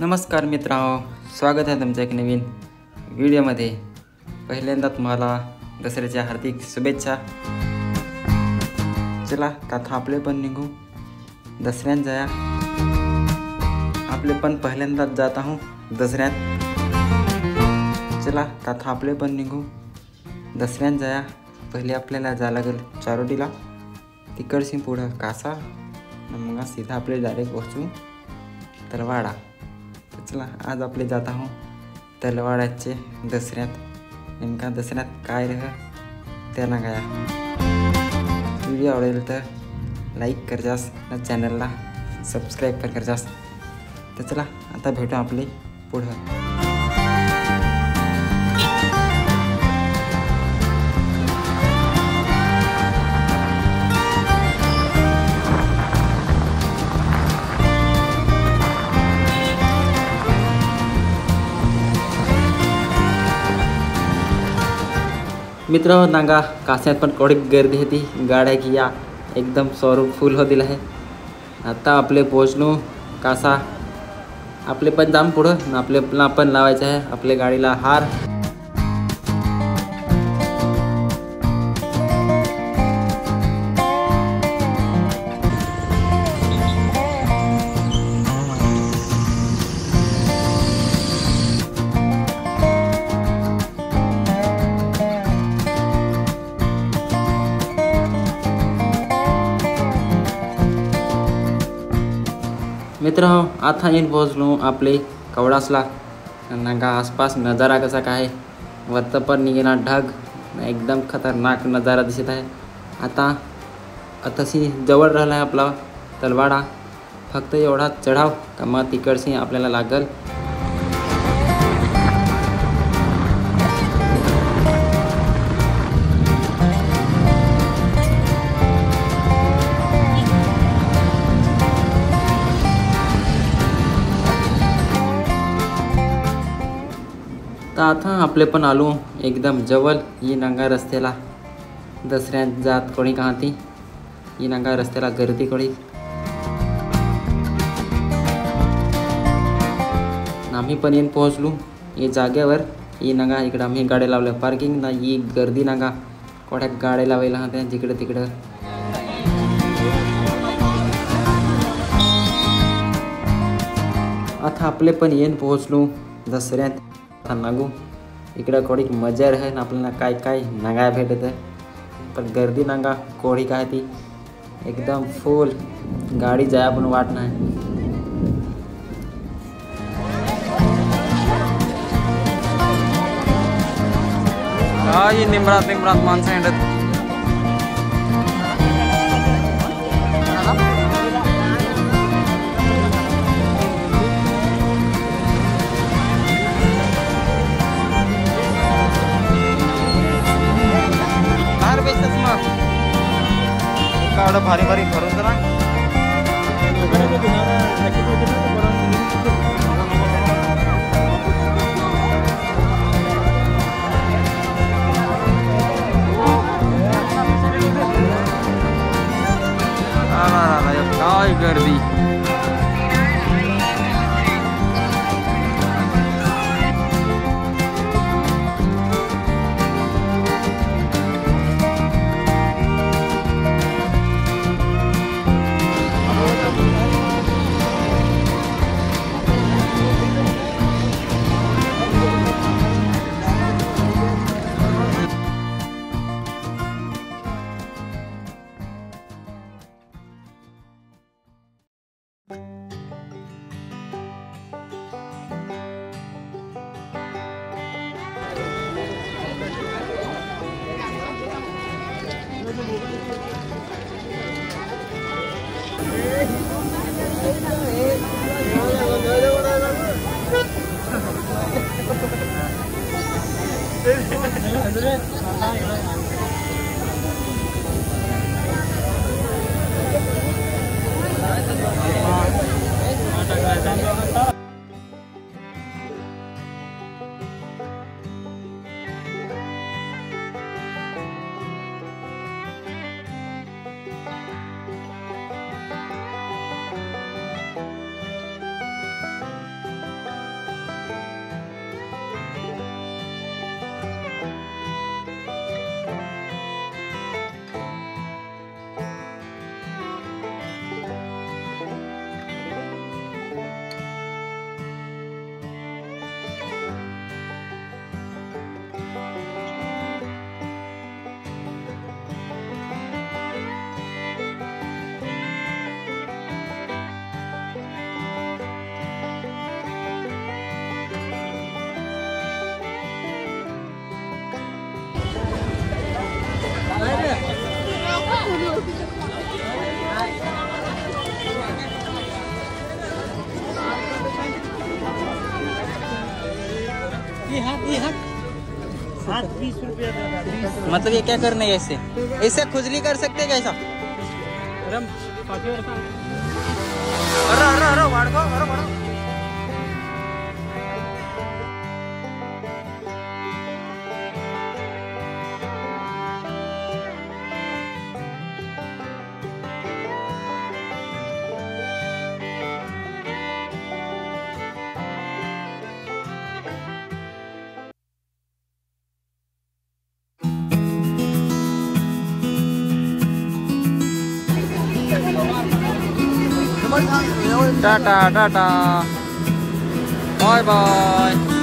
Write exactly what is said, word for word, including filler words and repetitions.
नमस्कार मित्रांनो, स्वागत आहे तुमच्या एक नवीन व्हिडिओमध्ये। पहिल्यांदा तुम्हाला दसऱ्याच्या हार्दिक शुभेच्छा। चला आता आपले पण निघू दसऱ्यात जाया। आपले पण पहिल्यांदाच जात आहो दसऱ्यात। चला आता आपले पण निघू दसऱ्यात जाया। पहिले आपल्याला जा लागेल चारोटीला, तिकडशी पुढं कासा, मग सीधा आपले डायरेक्ट पोहोचू तलवाडा। चला आज आपले जात आहो तलवाड्याचे दसऱ्यात। नेमका दसऱ्यात काय रह त्यांना गाया। व्हिडिओ आवडेल तर लाईक कर जास, चॅनलला सबस्क्राईब पण कर जास। तर चला आता भेटू आपले पुढं। मित्रांनो नांगा कास्यात पण कोडी गर्दी होती, गाड्या किया एकदम स्वरूप फुल होतील आहे। आता आपले पोहोचलो कासा। आपले पण जाम पुढं आपले पण लावायचं आहे आपल्या गाडीला हार। मित्रांनो आता येऊन पोहोचलो आपले कवडासला। नांगा आसपास नजारा कसा काय, वरतं पण निघेना ढग, एकदम खतरनाक नजारा दिसत आहे। आता आताशी जवळ राहिला आहे आपला तलवाडा, फक्त एवढा चढाव का मग तिकडशी आपल्याला लागल। तर आता आपले पण आलो एकदम जवळ ही नांगा रस्त्याला। दसऱ्यात जात कोणी काहती ही नांगा रस्त्याला गर्दी कोणी। आम्ही पण येऊन पोहोचलो या जागेवर। ही नांगा इकडं आम्ही गाड्या लावल्या पार्किंग ना, ही गर्दी नांगा कोड्या गाड्या लावायला होत्या जिकडं तिकडं। आता आपले पण येऊन पोहोचलो दसऱ्यात। नागू इकडं कोडी मजा आहे ना, आपल्याला काय काय नांगा भेटत आहे, पण गर्दी नांगा कोडी काय ती एकदम फुल, गाडी जाया पण वाट नाही। काही निमरात निमरात माणसं येतात। कावडं भारी भारी भरून जरा काय गर्दी। ये हाथ ये हाथ हाथ बीस रुपया का। मतलब ये क्या करना है ऐसे? ऐसे खुजली कर सकते क्या ऐसा? अरे अरे अरे वाड़को अरे वाड़को। Tata tata bye bye.